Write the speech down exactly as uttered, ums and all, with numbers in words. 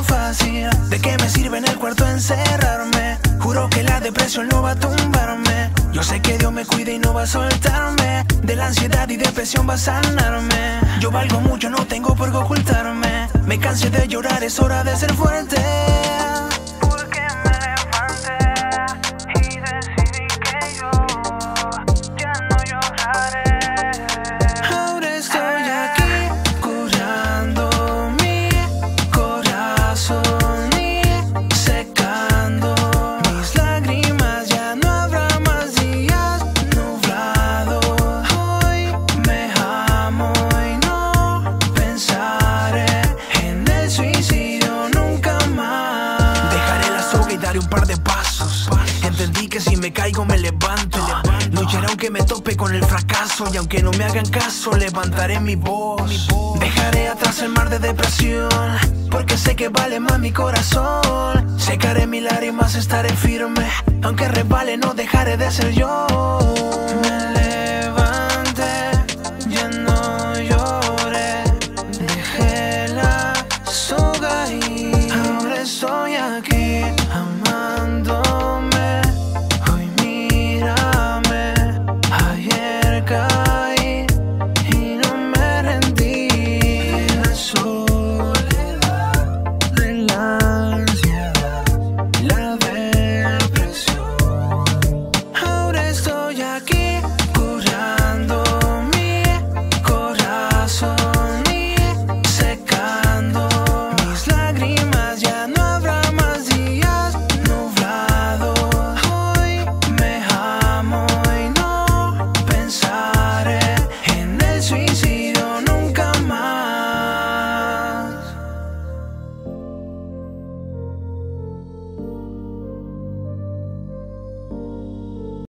fácil. ¿De qué me sirve en el cuarto encerrarme? Juro que la depresión no va a tumbarme. Yo sé que Dios me cuida y no va a soltarme. De la ansiedad y depresión va a sanarme. Yo valgo mucho, no tengo por qué ocultarme. Me cansé de llorar, es hora de ser fuerte. Porque me levanté y decidí que yo ya no lloraré. Ahora estoy aquí curando mi corazón y secando mis lágrimas. Ya no habrá más días nublados. Hoy me amo y no pensaré en el suicidio nunca más. Dejaré la soga y daré un par de pasos. Entendí que si me caigo me levanto. Lucharé aunque me tope con el fracaso. Y aunque no me hagan caso, levantaré mi voz. Dejaré atrás el mar de depresión, porque sé que vale más mi corazón. Secaré mis lágrimas, estaré firme. Aunque resbale, no dejaré de ser yo.